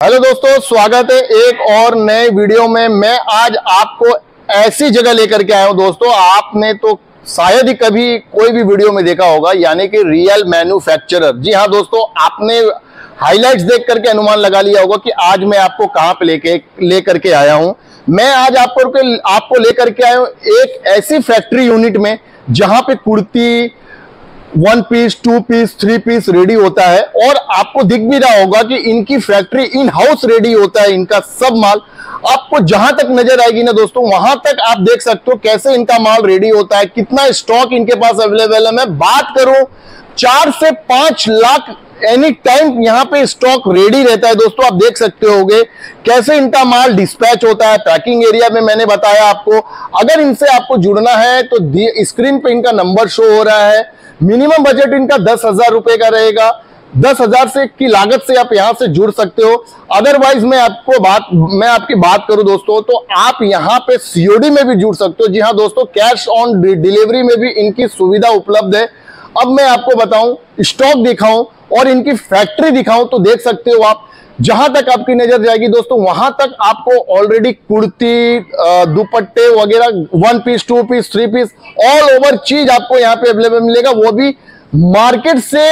Hello दोस्तों, स्वागत है एक और नए वीडियो में। मैं आज आपको ऐसी जगह लेकर के आया हूं दोस्तों, आपने तो शायद ही कभी कोई भी वीडियो में देखा होगा, यानी कि रियल मैन्युफैक्चरर। जी हाँ दोस्तों, आपने हाइलाइट्स देख करके अनुमान लगा लिया होगा कि आज मैं आपको कहां पे लेकर के आया हूं। मैं आज आपको लेकर के आया हूं एक ऐसी फैक्ट्री यूनिट में जहां पे kurti 1 piece 2 piece 3 piece ready होता है, और आपको दिख भी रहा होगा कि इनकी फैक्ट्री इन हाउस रेडी होता है। इनका सब माल आपको जहां तक नजर आएगी ना दोस्तों, वहां तक आप देख सकते हो कैसे इनका माल रेडी होता है, कितना स्टॉक इनके पास अवेलेबल है। मैं बात करूं 4 से 5 लाख एनी टाइम यहां पे स्टॉक रेडी रहता है दोस्तों। आप देख सकते होगे कैसे इनका माल डिस्पैच होता है। पैकिंग एरिया में मैंने बताया आपको। अगर इनसे आपको जुड़ना है तो स्क्रीन पे इनका नंबर शो हो रहा है। मिनिमम बजट इनका 10,000 रुपए का रहेगा। 10,000 से की लागत से आप यहां से जुड़ सकते हो। अदरवाइज मैं आपकी बात करूं दोस्तों, तो आप यहां पे सीओडी में भी जुड़ सकते हो। जी हां दोस्तों, कैश ऑन डिलीवरी में भी इनकी सुविधा उपलब्ध है। अब मैं आपको बताऊं, स्टॉक दिखाऊं और इनकी फैक्ट्री दिखाऊं, तो देख सकते हो आप जहां तक आपकी नजर जाएगी दोस्तों, वहां तक आपको ऑलरेडी कुर्ती, दुपट्टे वगैरह 1 piece 2 piece 3 piece all over चीज आपको यहां पे अवेलेबल मिलेगा, वो भी मार्केट से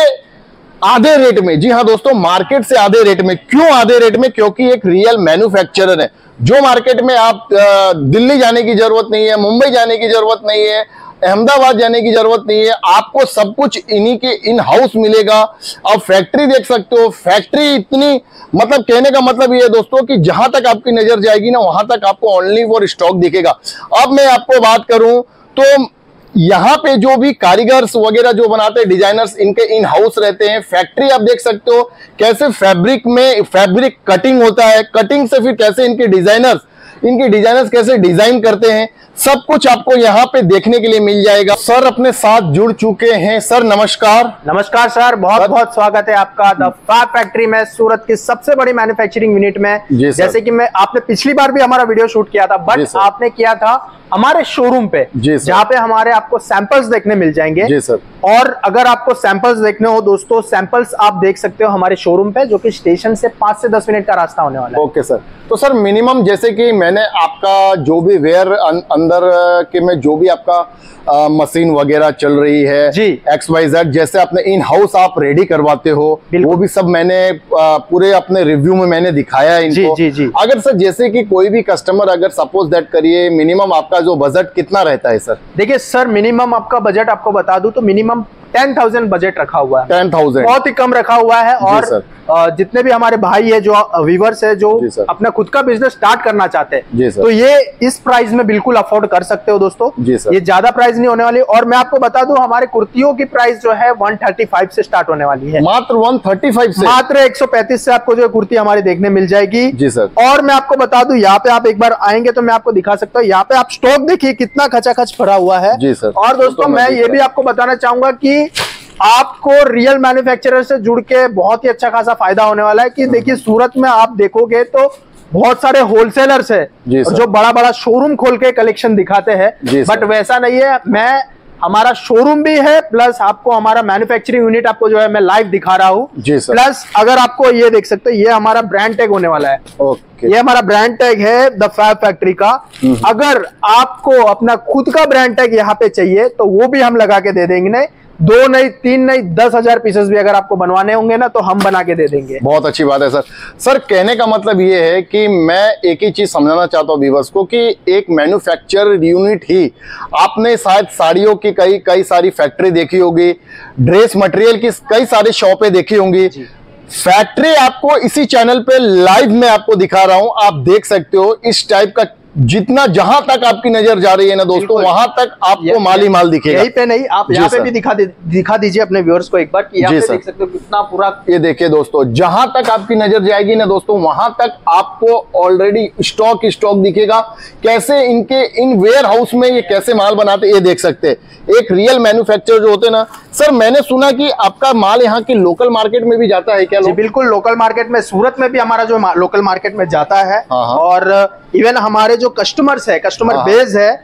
आधे रेट में। जी हां दोस्तों, मार्केट से आधे रेट में। क्यों आधे रेट में? क्योंकि एक रियल मैन्युफैक्चरर है। जो मार्केट में आप दिल्ली जाने की जरूरत नहीं है, मुंबई जाने की जरूरत नहीं है, अहमदाबाद जाने की जरूरत नहीं है, आपको सब कुछ इन्हीं के इन हाउस मिलेगा। आप फैक्ट्री देख सकते हो। फैक्ट्री इतनी, मतलब कहने का मतलब ये है दोस्तों कि जहां तक आपकी नजर जाएगी ना, वहां तक आपको ओनली फॉर स्टॉक दिखेगा। अब मैं आपको बात करूं तो यहाँ पे जो भी कारीगर्स वगैरह जो बनाते हैं, डिजाइनर्स, इनके इन हाउस रहते हैं। फैक्ट्री आप देख सकते हो कैसे फैब्रिक कटिंग होता है, कटिंग से फिर कैसे इनके डिजाइनर्स कैसे डिजाइन करते हैं, सब कुछ आपको यहाँ पे देखने के लिए मिल जाएगा। सर अपने साथ जुड़ चुके हैं। सर नमस्कार। नमस्कार सर, बहुत बहुत स्वागत है आपका द फैब फैक्ट्री में, सूरत की सबसे बड़ी मैन्युफैक्चरिंग यूनिट में। जैसे कि आपने पिछली बार भी हमारा वीडियो शूट किया था, बट आपने किया था हमारे शोरूम पे, जहाँ पे हमारे आपको सैंपल्स देखने मिल जाएंगे। जी सर। और अगर आपको सैंपल्स देखने हो दोस्तों, सैंपल्स आप देख सकते हो हमारे शोरूम पे, जो कि स्टेशन से 5 से 10 मिनट का रास्ता होने वाला है। Okay sir. तो सर मिनिमम, जैसे कि मैंने आपका जो भी वेयर अंदर के में जो भी आपका मशीन वगैरह चल रही है जी, XYZ, जैसे अपने इन हाउस आप रेडी करवाते हो, वो भी सब मैंने पूरे अपने रिव्यू में मैंने दिखाया है इनको। जी, जी, जी। अगर सर जैसे कि कोई भी कस्टमर, अगर सपोज दैट करिए, मिनिमम आपका जो बजट कितना रहता है सर? देखिए सर, मिनिमम आपका बजट आपको बता दूं तो मिनिमम 10,000 बजट रखा हुआ है। 10,000 बहुत ही कम रखा हुआ है। और जितने भी हमारे भाई है, जो व्यूअर्स है, जो अपना खुद का बिजनेस स्टार्ट करना चाहते हैं, तो ये इस प्राइस में बिल्कुल अफोर्ड कर सकते हो दोस्तों। ये ज्यादा प्राइस नहीं होने वाली। और मैं आपको बता दूं, हमारे कुर्तियों की प्राइस जो है 135 से स्टार्ट होने वाली है। मात्र 135 से? मात्र 135 से आपको जो कुर्ती हमारी देखने मिल जाएगी। जी सर। और मैं आपको बता दूं, यहाँ पे आप एक बार आएंगे तो मैं आपको दिखा सकता हूँ। यहाँ पे आप स्टॉक देखिए कितना खचाखच भरा हुआ है। जी सर। और दोस्तों मैं ये भी आपको बताना चाहूंगा कि आपको रियल मैन्युफैक्चरर से जुड़ के बहुत ही अच्छा खासा फायदा होने वाला है। कि देखिए, सूरत में आप देखोगे तो बहुत सारे होलसेलर्स है जो बड़ा बड़ा शोरूम खोल के कलेक्शन दिखाते हैं, बट वैसा नहीं है। हमारा शोरूम भी है, प्लस आपको हमारा मैन्युफैक्चरिंग यूनिट आपको जो है मैं लाइव दिखा रहा हूँ। प्लस अगर आपको ये देख सकते हो, ये हमारा ब्रांड टैग होने वाला है। ये हमारा ब्रांड टैग है द फैब फैक्ट्री का। अगर आपको अपना खुद का ब्रांड टैग यहाँ पे चाहिए तो वो भी हम लगा के दे देंगे। 2 नहीं 3 नहीं 10,000 पीसेस भी अगर आपको बनवाने होंगे ना, तो हम बना के दे देंगे। बहुत अच्छी बात है सर। सर कहने का मतलब ये है कि मैं एक ही चीज समझाना चाहता हूँ व्यूअर्स को, कि एक मैन्युफैक्चर यूनिट ही, आपने शायद साड़ियों की कई सारी फैक्ट्री देखी होगी, ड्रेस मटेरियल की कई सारी शॉपें देखी होंगी। फैक्ट्री आपको इसी चैनल पे लाइव में आपको दिखा रहा हूं। आप देख सकते हो इस टाइप का, जितना जहां तक आपकी नजर जा रही है ना दोस्तों, वहां तक आपको माल ही माल दिखेगा। यहीं पे नहीं, आप यहाँ पे भी दिखा दीजिए अपने व्यूअर्स को एक बार, कि यहाँ पे देख सकते हो कितना पूरा। ये देखिए दोस्तों, जहां तक आपकी नजर जाएगी ना दोस्तों, वहां तक आपको ऑलरेडी स्टॉक दिखेगा। कैसे इनके इन वेयर हाउस में ये कैसे माल बनाते, ये देख सकते हैं। एक रियल मैन्युफैक्चरर जो होते हैं ना सर, मैंने सुना कि आपका माल यहाँ की लोकल मार्केट में भी जाता है क्या? जी बिल्कुल, लोकल मार्केट में, सूरत में भी हमारा जो लोकल मार्केट में जाता है। और इवन हमारे जो कस्टमर्स है, कस्टमर बेस है,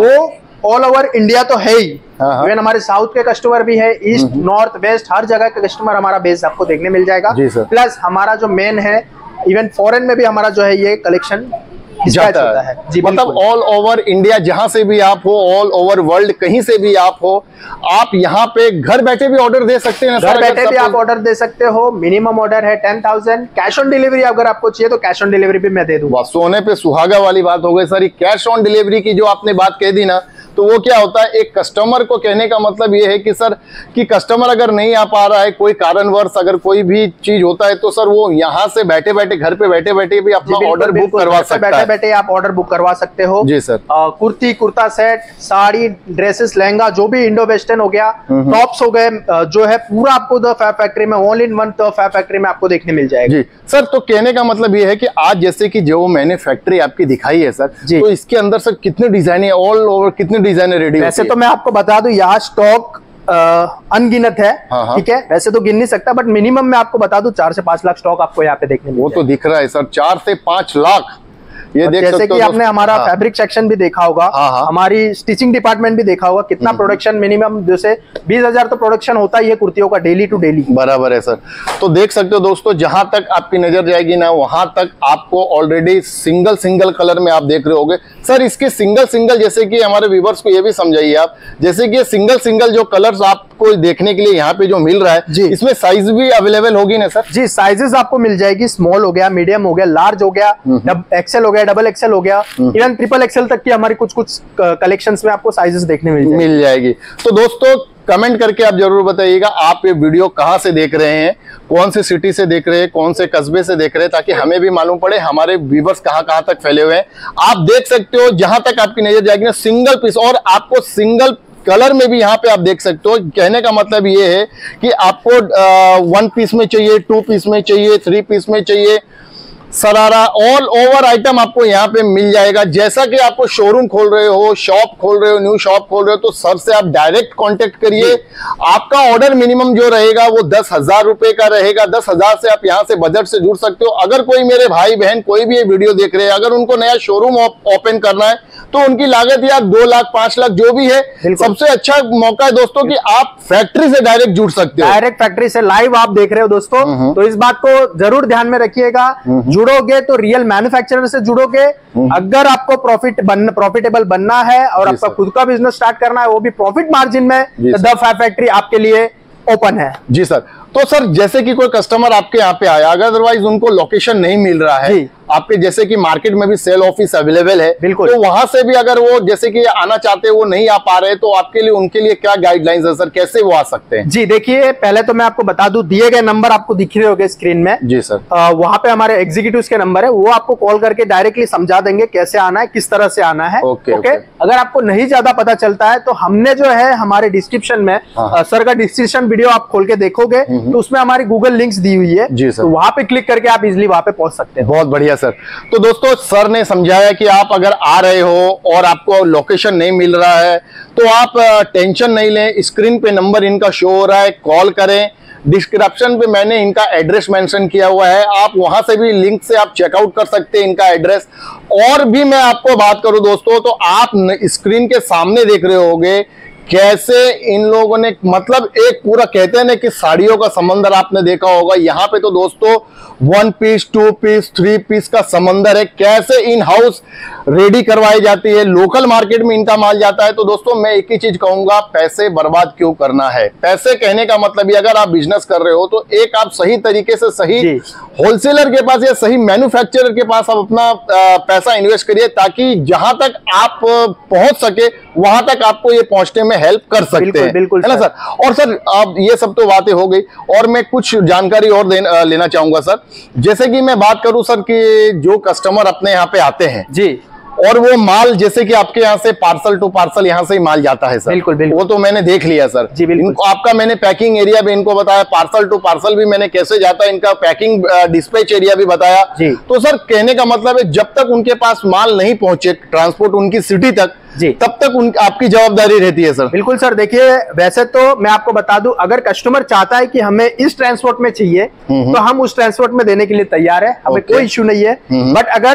वो ऑल ओवर इंडिया तो है ही। इवन हमारे साउथ के कस्टमर भी है, ईस्ट नॉर्थ वेस्ट हर जगह के कस्टमर हमारा बेस आपको देखने मिल जाएगा। प्लस हमारा जो मेन है इवन फॉरेन में भी हमारा जो है ये कलेक्शन जाता है। जी, मतलब ऑल ओवर इंडिया जहां से भी आप हो, ऑल ओवर वर्ल्ड कहीं से भी आप हो, आप यहाँ पे घर बैठे भी ऑर्डर दे सकते हैं। घर बैठे भी आप ऑर्डर दे सकते हो। मिनिमम ऑर्डर है 10,000। कैश ऑन डिलीवरी अगर आपको चाहिए तो कैश ऑन डिलीवरी भी मैं दे दूंगा। सोने पे सुहागा वाली बात हो गई सर। कैश ऑन डिलीवरी की जो आपने बात कह दी ना, तो वो क्या होता है, एक कस्टमर को कहने का मतलब ये है कि सर कि कस्टमर अगर नहीं आ पा रहा है, कोई कारणवश अगर कोई भी चीज होता है, तो सर वो यहाँ से बैठे बैठे घर पे बैठे बैठे भी अपना ऑर्डर बुक करवा सकता है। बैठे बैठे आप ऑर्डर बुक करवा सकते हो। जी sir. Kurti, kurta set, sari, dresses, lehenga, जो भी इंडो वेस्टर्न हो गया, टॉप्स हो गए, जो है पूरा आपको द फैब फैक्ट्री में, all in one the fab factory में आपको देखने मिल जाएगा। जी सर, तो कहने का मतलब ये है कि आज जैसे कि जो मैंने फैक्ट्री आपकी दिखाई है सर, तो इसके अंदर सर कितने डिजाइन है, ऑल ओवर कितने डिजाइन रेडी? वैसे तो मैं आपको बता दूं, यहाँ स्टॉक अनगिनत है। ठीक है, वैसे तो गिन नहीं सकता, बट मिनिमम मैं आपको बता दूं 4 से 5 लाख स्टॉक आपको यहाँ पे देखने मिलेगा। वो तो दिख रहा है सर, 4 से 5 लाख। ये देख जैसे कि आपने हमारा फैब्रिक सेक्शन भी देखा होगा, हमारी स्टिचिंग डिपार्टमेंट भी देखा होगा, कितना प्रोडक्शन मिनिमम जैसे 20,000 तो प्रोडक्शन होता ही है कुर्तियों का डेली टू डेली। बराबर है सर। तो देख सकते हो दोस्तों, जहां तक आपकी नजर जाएगी ना, वहां तक आपको ऑलरेडी सिंगल सिंगल कलर में आप देख रहे होगे सर। इसके सिंगल सिंगल, जैसे कि हमारे व्यूअर्स को ये भी समझाइए आप, जैसे कि सिंगल सिंगल जो कलर्स आपको देखने के लिए यहाँ पे जो मिल रहा है, इसमें साइज भी अवेलेबल होगी ना सर? जी, साइजेस आपको मिल जाएगी। स्मॉल हो गया, मीडियम हो गया, लार्ज हो गया, एक्सेल हो गया, डबल एक्सेल हो गया, इवन ट्रिपल एक्सेल तक की हमारी कुछ कलेक्शंस में आपको साइजेस देखने मिल जाएगी। तो दोस्तों कमेंट करके आप जरूर बताइएगा आप ये वीडियो कहां से देख रहे हैं, कौन सी सिटी से देख रहे हैं, कौन से कस्बे से देख रहे हैं, ताकि हमें भी मालूम पड़े हमारे व्यूअर्स कहां तक फैले हुए हैं। आप देख सकते हो जहां तक आपकी नजर जाएगी ना, सिंगल पीस, और आपको सिंगल कलर में भी यहाँ पे आप देख सकते हो। कहने का मतलब ये है कि आपको 1 पीस में चाहिए, 2 पीस में चाहिए, 3 पीस में चाहिए, सरारा ऑल ओवर आइटम आपको यहाँ पे मिल जाएगा। जैसा कि आपको शोरूम खोल रहे हो, शॉप खोल रहे हो, न्यू शॉप खोल रहे हो, तो सर से आप डायरेक्ट कांटेक्ट करिए। आपका ऑर्डर मिनिमम जो रहेगा वो 10,000 रुपए का रहेगा। 10,000 से आप यहाँ से बजट से जुड़ सकते हो। अगर कोई मेरे भाई बहन कोई भी ये वीडियो देख रहे हैं, अगर उनको नया शोरूम ओपन करना है, तो उनकी लागत या 2 लाख 5 लाख जो भी है, सबसे अच्छा मौका है दोस्तों कि आप फैक्ट्री से डायरेक्ट जुड़ सकते हो। डायरेक्ट फैक्ट्री से लाइव आप देख रहे हो दोस्तों, तो इस बात को जरूर ध्यान में रखिएगा। जुड़ोगे तो रियल मैन्युफैक्चरर से जुड़ोगे। अगर आपको प्रॉफिटेबल बनना है और आपका खुद का बिजनेस स्टार्ट करना है, वो भी प्रॉफिट मार्जिन में, तो द फैब फैक्ट्री आपके लिए ओपन है। जी सर। तो सर जैसे कि कोई कस्टमर आपके यहाँ पे आया, अगर अदरवाइज उनको लोकेशन नहीं मिल रहा है आपके, जैसे कि मार्केट में भी सेल ऑफिस अवेलेबल है, बिल्कुल, तो वहां से भी अगर वो जैसे कि आना चाहते हैं, वो नहीं आ पा रहे, तो आपके लिए उनके लिए क्या गाइडलाइंस है सर, कैसे वो आ सकते हैं? जी देखिए, पहले तो मैं आपको बता दूं, दिए गए नंबर आपको दिख रहे होंगे स्क्रीन में। जी सर। वहां पे हमारे एग्जीक्यूटिव्स के नंबर है, वो आपको कॉल करके डायरेक्टली समझा देंगे कैसे आना है, किस तरह से आना है। ओके। अगर आपको नहीं ज्यादा पता चलता है, तो हमने जो है हमारे डिस्क्रिप्शन में सर का डिस्क्रिप्शन वीडियो आप खोल के देखोगे, तो उसमें हमारी गूगल लिंक्स दी हुई है। जी सर। तो वहां पे क्लिक करके आप इजिली वहां पे पहुंच सकते हैं। बहुत बढ़िया सर। तो दोस्तों सर ने समझाया कि आप अगर आ रहे हो और आपको लोकेशन नहीं मिल रहा है, तो आप टेंशन नहीं लें। स्क्रीन पे नंबर इनका शो हो रहा है, कॉल करें। डिस्क्रिप्शन पे मैंने इनका एड्रेस मेंशन किया हुआ है, आप वहां से भी लिंक से आप चेकआउट कर सकते हैं इनका एड्रेस। और भी मैं आपको बात करूं दोस्तों, तो आप स्क्रीन के सामने देख रहे होंगे कैसे इन लोगों ने, मतलब एक पूरा कहते हैं ना कि साड़ियों का समंदर आपने देखा होगा। यहाँ पे तो दोस्तों 1 पीस, 2 पीस, 3 पीस का समंदर है। कैसे इन हाउस रेडी करवाई जाती है, लोकल मार्केट में इनका माल जाता है। तो दोस्तों मैं एक ही चीज कहूंगा, पैसे बर्बाद क्यों करना है। पैसे कहने का मतलब, अगर आप बिजनेस कर रहे हो, तो एक आप सही तरीके से सही होलसेलर के पास या सही मैन्युफैक्चरर के पास आप अपना पैसा इन्वेस्ट करिए, ताकि जहां तक आप पहुंच सके वहां तक आपको ये पहुंचने में हेल्प कर सकते हैं। बिल्कुल है ना सर। और सर अब ये सब तो बातें हो गई, और मैं कुछ जानकारी और लेना चाहूंगा सर। जैसे कि मैं बात करूं सर कि जो कस्टमर अपने यहाँ पे आते हैं जी, और वो माल जैसे कि आपके यहाँ से पार्सल टू पार्सल यहाँ से ही माल जाता है सर। बिल्कुल बिल्कुल, वो तो मैंने देख लिया सर जी। बिल्कुल, आपका मैंने पैकिंग एरिया भी इनको बताया, पार्सल टू पार्सल भी मैंने कैसे जाता है, इनका पैकिंग डिस्पैच एरिया भी बताया जी। तो सर कहने का मतलब है, जब तक उनके पास माल नहीं पहुंचे, ट्रांसपोर्ट उनकी सिटी तक जी, तब तक आपकी जवाबदारी रहती है सर। बिल्कुल सर। देखिए, वैसे तो मैं आपको बता दूं, अगर कस्टमर चाहता है कि हमें इस ट्रांसपोर्ट में चाहिए, तो हम उस ट्रांसपोर्ट में देने के लिए तैयार है, हमें कोई इश्यू नहीं है। बट अगर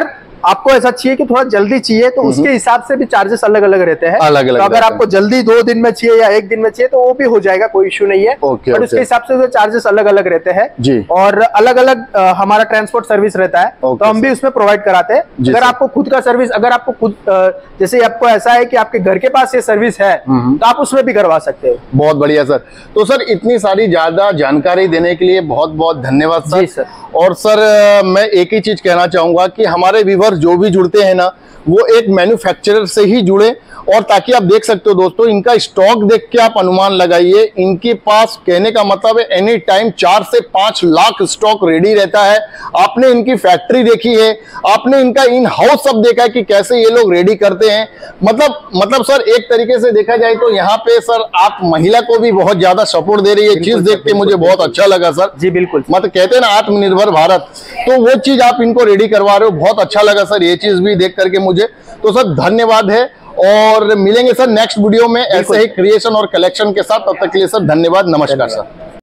आपको ऐसा चाहिए कि थोड़ा जल्दी चाहिए तो उसके हिसाब से भी चार्जेस अलग अलग रहते हैं। अलग अलग तो अगर आपको जल्दी 2 दिन में चाहिए या 1 दिन में चाहिए तो वो भी हो जाएगा, कोई इश्यू नहीं है। बट उसके हिसाब से चार्जेस अलग अलग रहते हैं जी। और अलग अलग हमारा ट्रांसपोर्ट सर्विस रहता है, तो हम भी उसमें प्रोवाइड कराते हैं। अगर आपको खुद का सर्विस, अगर आपको खुद जैसे आपको ऐसा है कि आपके घर के पास ये सर्विस है तो आप उसमें भी करवा सकते हो। बहुत बढ़िया सर। तो सर इतनी सारी ज्यादा जानकारी देने के लिए बहुत बहुत धन्यवाद सर। जी सर। और सर मैं एक ही चीज कहना चाहूंगा कि हमारे व्यूअर्स जो भी जुड़ते हैं ना, वो एक मैन्युफैक्चरर से ही जुड़े, और ताकि आप देख सकते हो दोस्तों, इनका स्टॉक देख के आप अनुमान लगाइए। इनके पास कहने का मतलब है एनी टाइम 4 से 5 लाख स्टॉक रेडी रहता है। आपने इनकी फैक्ट्री देखी है, आपने इनका इन हाउस सब देखा है कि कैसे ये लोग रेडी करते हैं। मतलब सर एक तरीके से देखा जाए तो यहाँ पे सर आप महिला को भी बहुत ज्यादा सपोर्ट दे रही है। चीज देख के मुझे बहुत अच्छा लगा सर। जी बिल्कुल। मतलब कहते हैं ना आत्मनिर्भर भारत, तो वो चीज आप इनको रेडी करवा रहे हो, बहुत अच्छा लगा सर ये चीज भी देख करके मुझे। तो सर धन्यवाद है, और मिलेंगे सर नेक्स्ट वीडियो में ऐसे ही क्रिएशन और कलेक्शन के साथ। तब तक के लिए सर धन्यवाद, नमस्कार सर।